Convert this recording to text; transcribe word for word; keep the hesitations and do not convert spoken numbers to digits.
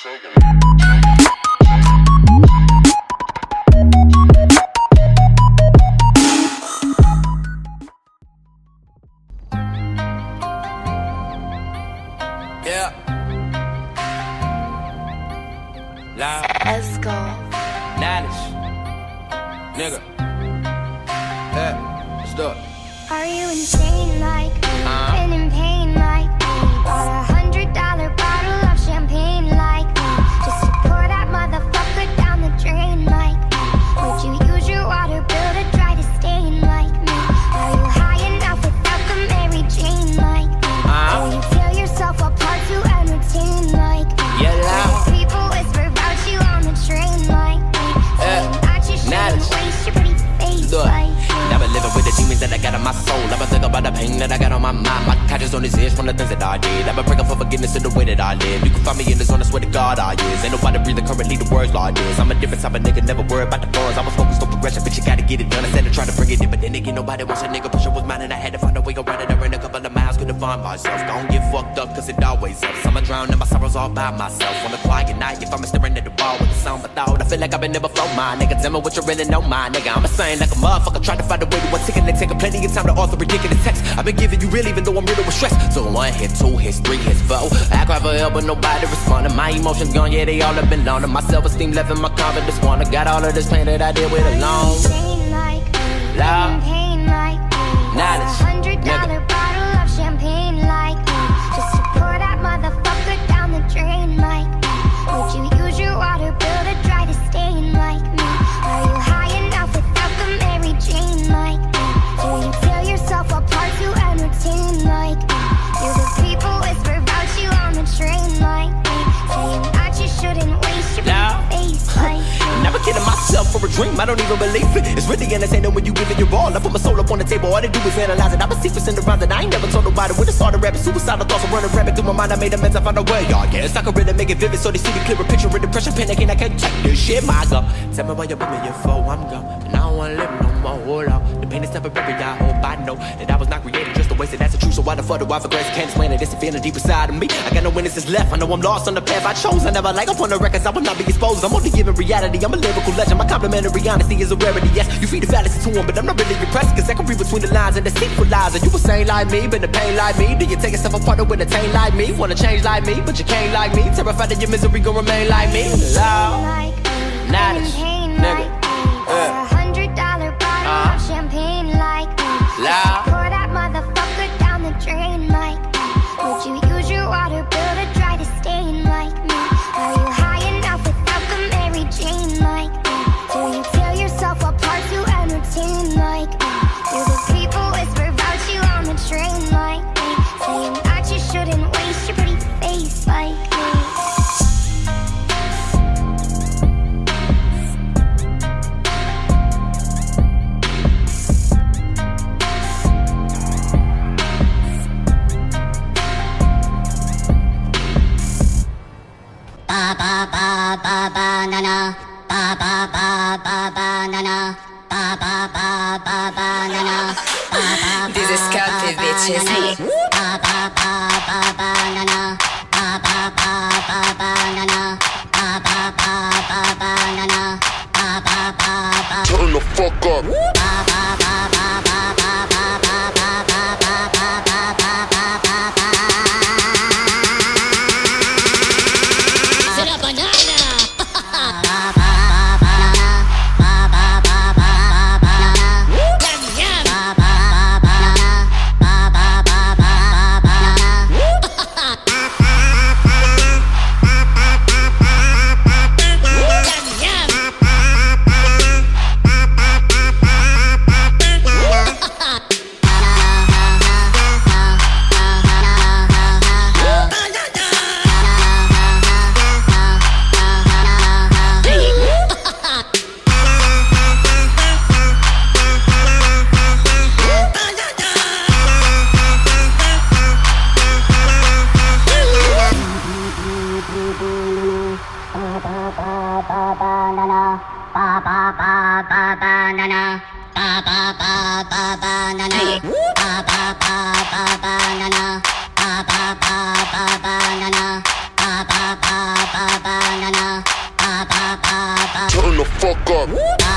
Yeah. Loud. Let's go. Nanish. Nigga. Yeah. Let's do it. Are you insane like me? Uh-huh. Been in pain like me? Bought a hundred dollar bottle of champagne like me? Just to pour that motherfucker down the drain like me? Would you use your water bill to try to stain like me? Are you high enough without the Mary Jane like me? Uh-huh. Will you tear yourself apart to entertain like me? Yeah, loud. People whisper about you on the train like me? Saying that you shouldn't waste your pretty face Look. like me. I've been living with the demons that I got in my soul. I've been thinking about the pain that I got on my mind. My conscience on his ears from the things that I did. I've been praying for forgiveness in the way that I live. You can find me in the zone, I swear to God I is. Ain't nobody breathing currently the words like this. I'm a different type of nigga, never worry about the funds. I was focused on progression, but you gotta get it done. Instead of trying to bring it in, but then again, nobody wants a nigga. Pressure was mine and I had to find a way around it. I ran a couple of miles, couldn't find myself. Don't get fucked up, cause it always helps. I'ma drown in my sorrows all by myself. On a quiet night, if I'm staring at the wall with the sound of thought, I feel like I've been never flow my nigga. Tell me what you really know, my nigga. I'm a saying like a motherfucker, trying to find a way to one ticket and taking plenty of time to author ridiculous text. I've been giving you real even though I'm riddled with stress. So one hit, two hits, three hits, four. I cry for help but nobody responding. My emotions gone, yeah, they all have been loaned. My self-esteem left and my confidence wanna. Got all of this pain that I did with alone. Like me, Loud. in pain like me. Nanish. A hundred dollar bottle of champagne like me. Just to pour that motherfucker down the drain like me. Would you use your water bill to try to stain like me? Are you high enough without the Mary Jane like me? Do you tear yourself apart to entertain like me? Do the people whisper about you on the train like me? Saying that you shouldn't waste your Loud. face like me. Never kidding myself for a dream, I don't even believe it. It's really entertaining when you give it your all. I put my soul up on the table, all they do is analyze it. I'm a secret in the round that I ain't never told nobody. When it started rapping, suicidal thoughts are running rampant through my mind. I made amends, I found a way, y'all. Yes, I could really make it vivid so they see the clearer picture of depression, panicking. I can't take this shit, my God. Tell me why you put me in for, I'm gone. And I don't wanna live no more, hold on. The pain is temporary, I hope I know that I was not created just to waste it. That's the truth, so why the fuck do I for grace? Can't explain it, it's a feeling deep inside of me. I got no witnesses left, I know I'm lost on the path I chose. I never like up on the records, I will not be exposed. I'm only giving reality, I'm a lyrical legend. My complimentary honesty is a rarity, yes. You feed the fallacy to him, but I'm not really impressed, cause I can read between the lines and the deceitful lies. And you were sane like me, been the pain like me. Do you take yourself apart and with a taint like me? Wanna change like me, but you can't like me. Terrified that your misery gon' remain like me. Loud. Like me, Nanish. in pain Nigga. like me. Yeah. A hundred dollar bottle Uh-huh. of champagne like me. Loud. Pour that motherfucker down the drain like me. Would you use your water bill to try to stain like me? Are you high enough without the Mary Jane like me? Do you tear yourself apart to entertain like me? Do the people whisper about you on the train like me? Saying that you shouldn't waste your pretty face like me. Ba ba ba ba ba na na. Ba ba ba ba ba na na. Ba ba ba ba ba na na. Ba ba This is Scotty, bitches. ba ba ba ba ba na na. Ba ba ba ba ba na na. Ba ba ba ba ba na na. Ba ba ba ba. Turn the fuck up. Ba ba ba ba ba ba ba ba ba ba ba ba ba ba ba ba. Is it a banana? Ba ba ba na ba ba ba ba ba na. Yum yum. Ba ba ba na ba ba ba ba ba na. Yum yum. Ba ba ba ba ba turn the fuck up.